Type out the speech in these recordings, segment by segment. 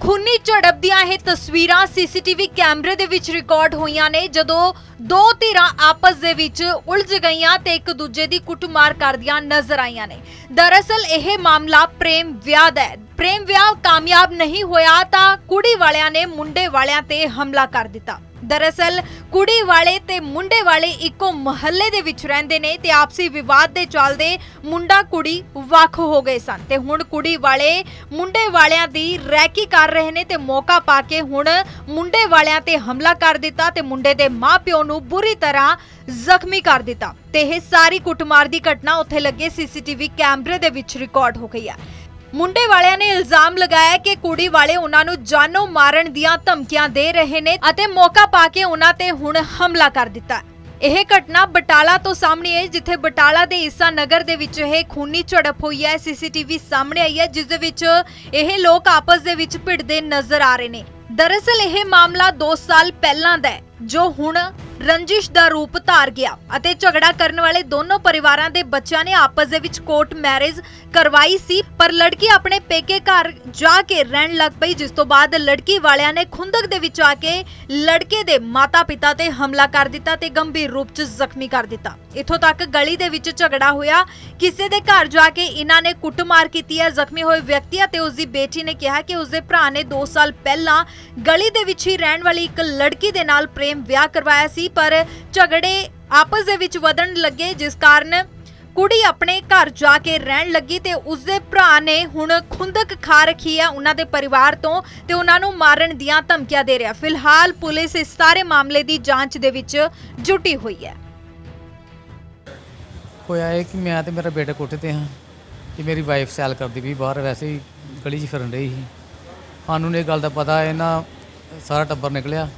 खूनी झड़प दियां ये तस्वीरां सीसीटीवी कैमरे दे विच रिकॉर्ड होईयां ने जदों दो धिरां आपस दे विच उलझ गईयां ते एक दूजे दी कुटमार करदियां नजर आईयां ने। दरअसल यह मामला प्रेम विआह दा है। प्रेम विआह कामयाब नहीं होया तां कुड़ी वालियां ने मुंडे वालियां ते हमला कर दिता। दरअसल कुड़ी वाले ते मुंडे वाले इक्को महल्ले दे विच रहिंदे ने ते आपसी विवाद दे चलदे मुंडा कुड़ी वख हो गए सन ते हुण कुड़ी वाले मुंडे वालियां दी रैकी कर रहे ने ते मौका पा के हुण मुंडे वालियां ते हमला कर दिता ते मुंडे दे मां प्यो नूं बुरी तरह जख्मी कर दिता ते यह सारी कुटमार दी घटना उत्थे लगे सीसीटीवी कैमरे दे विच रिकॉर्ड हो गई है। मुंडे वालियां ने इल्जाम लगाया कि कुड़ी वाले उन्हां नूं जानो मारन दियां धमकियां दे रहे ने अते मौका पा के उन्हां ते हुण हमला कर दिता। यह घटना बटाला तो सामने है जिथे बटाला दे ईसा नगर दे विच यह खूनी झड़प हुई है। सीसीटीवी सामने आई है जिस दे विच यह लोग आपस दे विच भिड़दे नजर आ रहे ने। दरअसल यह मामला 2 साल पहलां दा है जो हुण रंजिश दा रूप धार गया अते झगड़ा करने वाले दोनों परिवारां दे बच्चों ने आपस दे विच कोर्ट मैरिज करवाई सी पर लड़की अपने पेके घर जाके रहन लग पई जिस तो बाद लड़की वालियां ने खुंदक दे विच आके लड़के दे माता पिता ते हमला कर दिता ते गंभीर रूप च जख्मी कर दिता। इथों तक गली दे विच झगड़ा होया, किसी दे घर जाके इन्हां ने कुटमार कीती है। जख्मी होए व्यक्ति अते उसदी बेटी ने कहा कि उसदे भरा ने 2 साल पहला गली दे विच ही रहन वाली एक लड़की दे नाल प्रेम विआह करवाया सी पर झगड़े आपस दे विच वधन लगे जिस कारण कुड़ी अपने घर जाके रहन लगी ते उसदे भरा ने हुण खुंदक खा रखी है उन्हां दे परिवार तो ते उन्हां नूं मारन दियां धमकियां दे रहा। फिलहाल पुलिस इस सारे मामले दी जांच दे विच जुटी हुई है। होया है कि मैं ते मेरा बेटा कोठे ते हाँ कि मेरी वाइफ सैल करदी पई बाहर वैसे ही गली च फिरन रही ही। सानूं इह गल दा पता है ना सारा टब्बर निकलिया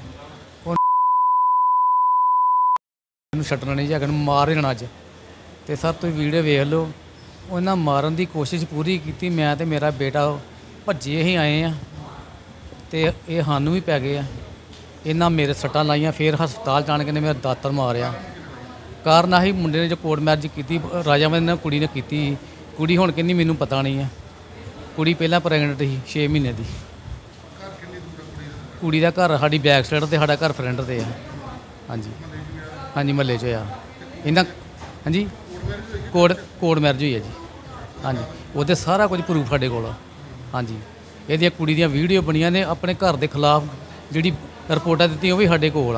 छड्डना नहीं जगह मार देना अज तो सर तुम वीडियो वेख लो। उन्हें मारन की कोशिश पूरी की। मैं तो मेरा बेटा भज्जे ही आए हैं तो ये सानू भी पै गए इन्हें मेरे सट्टां लाइया फिर हस्पताल जाने के मेरा दातर मारिया। कारण अही मुंडे ने जो कोर्ट मैरिज की राजावंत ने कुड़ी ने की। कुड़ी हुण कहनी मैनू पता नहीं है। कुड़ी पहला प्रैगनेंट ही 6 महीने की। कुड़ी का घर साड़ी बैक साइड से साड़ा घर फ्रंट से है। हाँ जी हाँ जी महल्ले च इन्ना हाँ जी कोर्ट मैरिज हुई है जी। हाँ जी वो सारा कुछ प्रूफ साढ़े को। हाँ जी ये कुड़ी दी वीडियो बनिया ने अपने घर के खिलाफ जी रिपोर्टा दी भी साढ़े को।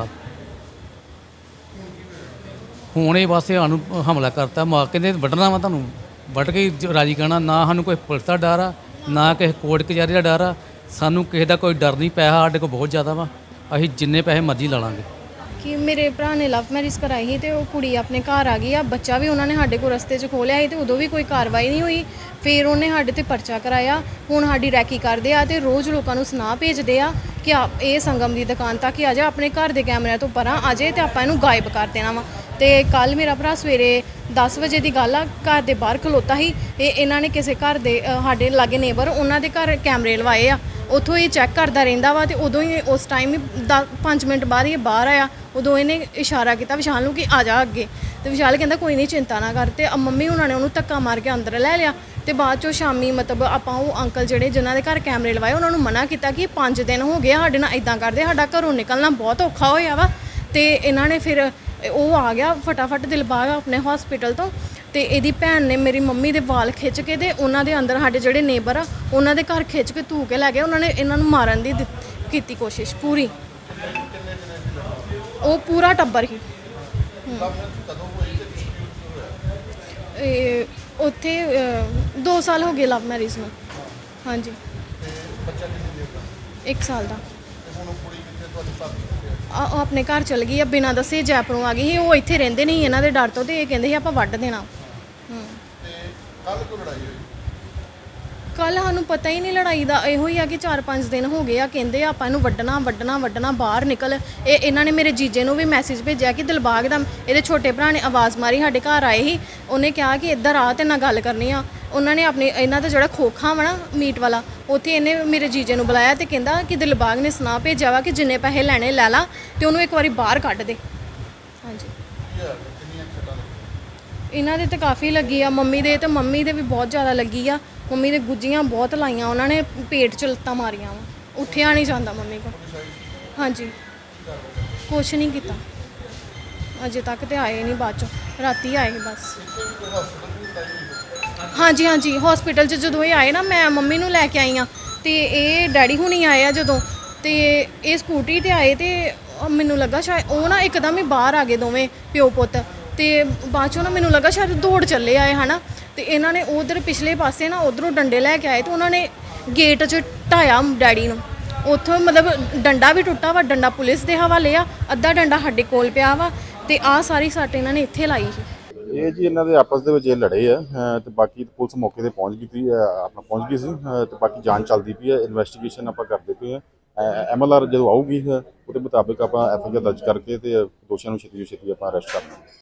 हूँ ये बस सानू हमला करता माँ कहते वढ़ना वा तुहानू वढ़ के राजी करना ना सानू कोई पुलिस का डर आ ना किसी कोर्ट कचहरी का डर आ। सानू किसी का कोई डर नहीं। पैसा साढ़े को बहुत ज़्यादा वा असीं जिन्ने पैसे मर्जी ला लांगे। कि मेरे भरा ने लव मैरिज कराई ही तो कुड़ी अपने घर आ गई। बच्चा भी उन्होंने साढ़े को रस्ते च खोलिया ही तो उदों भी कोई कार्रवाई नहीं हुई। फिर उन्हें साढ़े ते परचा कराया। हुण साडी रैकी करदे आ ते रोज़ लोगों को सुना भेजदे आ कि ये संगम की दुकान तक ही आ जा अपने घर के कैमरे तो परां आ जाए तो आपां इहनूं गायब कर देना वा। तो कल मेरा भरा सवेरे 10 बजे की गल आ घर के बाहर खलोता ही। इन्हां ने किसी घर के साढ़े लागे नेबर उन्हां दे घर कैमरे लवाए आ उतों ये चैक करता रहिंदा वा ते उदों ही उस टाइम ही 5 मिनट बाद ये बाहर आया। उदों इन्हें इशारा किया विशाल नूं कि आ जा अगे तो विशाल कहता कोई नहीं चिंता ना कर। तो मम्मी उन्होंने उन्होंने धक्का मार के अंदर लै लिया। तो बाद चो शामी मतलब आपां वो अंकल जिहड़े जिन्हां दे घर कैमरे लवाए उन्होंने मना किया कि 5 दिन हो गए साडे नाल इदां करदे साडा घरों निकलना बहुत औखा होया वा। तो इन्हां ने फिर वो आ गया फटाफट दिलबाग अपने हॉस्पिटल तो यदी भैन ने मेरी मम्मी के वाल खिंच के ते उन्हां दे अंदर साडे जिहड़े नेबर आ उन्हां दे घर खिंच के धू के लै गए। उन्होंने इन्हां नूं मारन दी की कोशिश पूरी वो पूरा टब्बर ही उत्थे 2 साल हो गए लव मैरिज में। हाँ जी 1 साल का अपने घर चल गई बिना दसे जयपुरों आ गई। वो इत्थे रहिंदे नहीं इन्हां दे डर तो ये कहंदे ही आपां वड्ढ देना। कल सानू पता ही नहीं लड़ाई का यो ही आ कि 4-5 दिन हो गए कहते आपां इहनूं वड्ढना वड्ढना वड्ढना बाहर निकल। इन्हां ने मेरे जीजे नूं भी मैसेज भेजा कि दिलबाग दा इहदे छोटे भरा ने आवाज़ मारी साडे घर आए ही। उन्हें कहा कि इधर आ ते नाल गल करनी आ। उन्होंने अपने इन्हां दा जिहड़ा खोखा वा ना मीट वाला उत्थे इन्हें मेरे जीजे नूं बुलाया तो कहंदा कि दिलबाग ने सुना भेजा वा कि जिन्ने पैसे लैने लै ला ते उहनूं एक वारी बाहर कढ दे। हाँ जी इन्हां दे ते काफ़ी लगी आ। मम्मी दे भी बहुत ज़्यादा लगी आ। मम्मी दे गुज्जियां बहुत लाइया उन्होंने पेट च लत्तां मारियां वा। ਉੱਠਿਆ ਨਹੀਂ ਜਾਂਦਾ ਮੰਮੀ ਕੋ। ਹਾਂਜੀ ਕੁਛ ਨਹੀਂ ਕੀਤਾ ਅਜੇ ਤੱਕ ਤੇ ਆਏ ਨਹੀਂ, ਬਾਅਦ ਚੋਂ ਰਾਤੀ ਆਏ ਬਸ। ਹਾਂਜੀ ਹਾਂਜੀ ਹਸਪੀਟਲ 'ਚ ਜਦੋਂ ਇਹ ਆਏ ਨਾ, ਮੈਂ ਮੰਮੀ ਨੂੰ ਲੈ ਕੇ ਆਈ ਹਾਂ ਤੇ ਇਹ ਡੈਡੀ ਹੁਣੀ ਆਏ ਆ ਜਦੋਂ, ਤੇ ਇਹ ਸਕੂਟਰੀ ਤੇ ਆਏ ਤੇ ਮੈਨੂੰ ਲੱਗਾ ਸ਼ਾਇਦ ਉਹ ਨਾ ਇੱਕਦਮ ਹੀ ਬਾਹਰ ਆ ਗਏ ਦੋਵੇਂ ਪਿਓ ਪੁੱਤ, ਤੇ ਬਾਅਦ ਚੋਂ ਨਾ ਮੈਨੂੰ ਲੱਗਾ ਸ਼ਾਇਦ ਦੌੜ ਚੱਲੇ ਆਏ ਹੈ ਨਾ, ਤੇ ਇਹਨਾਂ ਨੇ ਉਧਰ ਪਿਛਲੇ ਪਾਸੇ ਨਾ ਉਧਰੋਂ ਡੰਡੇ ਲੈ ਕੇ ਆਏ ਤੇ ਉਹਨਾਂ ਨੇ ਗੇਟ 'ਚ ਢਾਇਆ ਡੈਡੀ ਨੂੰ। ਉੱਥੋਂ ਮਤਲਬ ਡੰਡਾ ਵੀ ਟੁੱਟਾ ਵਾ, ਡੰਡਾ ਪੁਲਿਸ ਦੇ ਹਵਾਲੇ ਆ, ਅੱਧਾ ਡੰਡਾ ਸਾਡੇ ਕੋਲ ਪਿਆ ਵਾ, ਤੇ ਆਹ ਸਾਰੀ ਸੱਟ ਇਹਨਾਂ ਨੇ ਇੱਥੇ ਲਾਈ ਸੀ। ਇਹ ਜੀ ਇਹਨਾਂ ਦੇ ਆਪਸ ਦੇ ਵਿੱਚ ਇਹ ਲੜੇ ਆ ਤੇ ਬਾਕੀ ਪੁਲਿਸ ਮੌਕੇ ਤੇ ਪਹੁੰਚ ਗਈ ਸੀ, ਪਹੁੰਚ ਗਈ ਸੀ ਤੇ ਬਾਕੀ ਜਾਂਚ ਚੱਲਦੀ ਪਈ ਹੈ, ਇਨਵੈਸਟੀਗੇਸ਼ਨ ਆਪਾਂ ਕਰਦੇ ਪਏ ਆ। MLR ਜਦੋਂ ਆਊਗੀ ਉਹਦੇ ਮੁਤਾਬਿਕ ਆਪਾਂ FIR ਦਰਜ ਕਰਕੇ ਤੇ ਦੋਸ਼ੀਆਂ ਨੂੰ ਛੇਤੀ ਤੋਂ ਛੇਤੀ ਆਪਾਂ ਅਰੈਸਟ ਕਰਨਾ।